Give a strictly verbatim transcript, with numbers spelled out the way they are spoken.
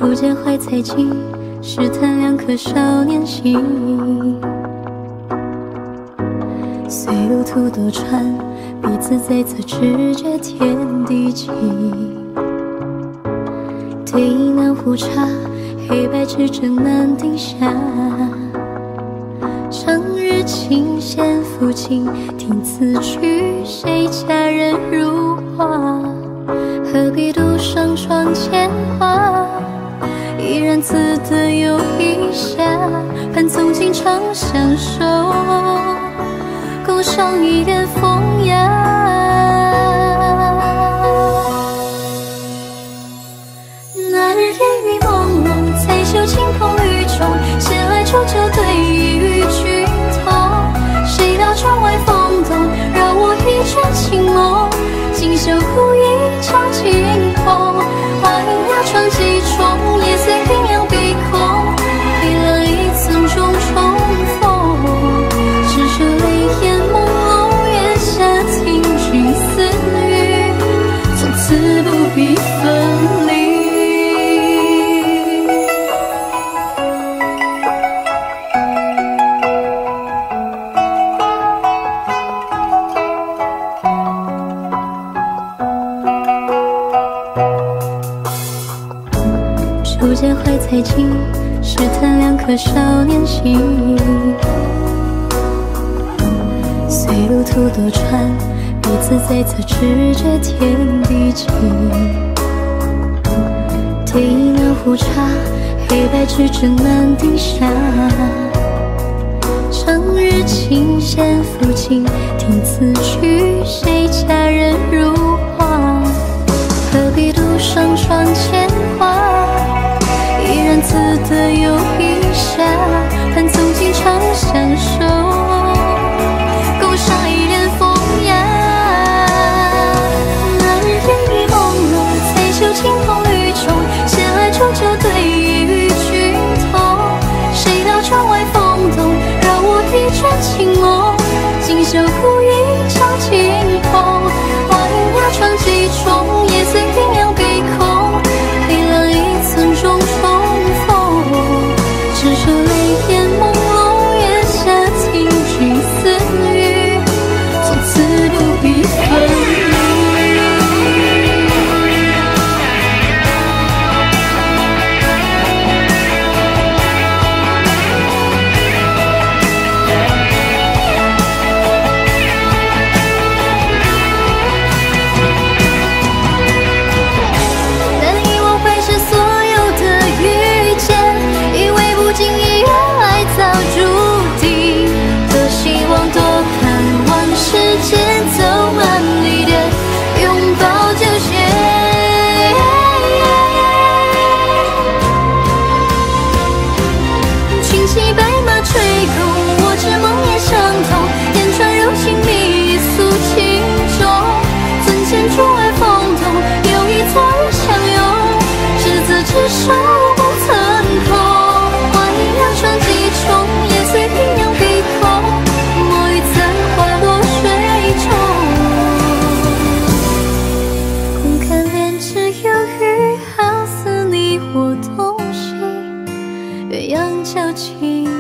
初见怀才记，试探两颗少年心。随路途多舛，彼此在侧，直觉天地情。对饮两壶茶，黑白之争难定下。长日清闲抚琴，听此曲，谁佳人如画？何必独上窗前花？依然自得有一夏，盼从今长相守，共赏一点风雅。那日烟雨朦胧，才嗅清风雨中，闲来煮酒对弈与君同。谁料窗外风动，扰我一卷清梦。锦绣故意照惊鸿，花影压窗几重，夜随鸳鸯鼻孔。黑了一层重重逢，只是泪眼朦胧，月下听君私语，从此不必分离。初见怀才记，试探两颗少年心。随路途多舛，彼此在侧，直觉天地情。对饮两壶茶，黑白之争难定下。长日清闲抚琴，听此曲，谁佳人如画？何必独上窗前花？依然自得有一夏，盼从今长相守，共赏一点风雅。那日烟雨朦胧，才嗅清风雨中，闲来煮酒对弈与君同。谁料窗外风动，扰我一卷清梦。锦绣故意照惊鸿，花影压窗几重，夜随鸳鸯鼻孔。黑了一层重重，只是泪眼朦胧，月下听君私语，从此不必分离。难以忘怀是所有的遇见，以为不经意原来早注定。多希望多盼望世间走满里的拥抱就谢。群骑白马吹空，我知梦也相同。言传柔情蜜，诉情衷。尊前竹外风动，有意昨日相拥。执子之手不曾空，花影压窗几重，夜随鸳鸯鼻孔。墨一残花落水中，空看莲只有余，好似你我同行。鸳鸯交情。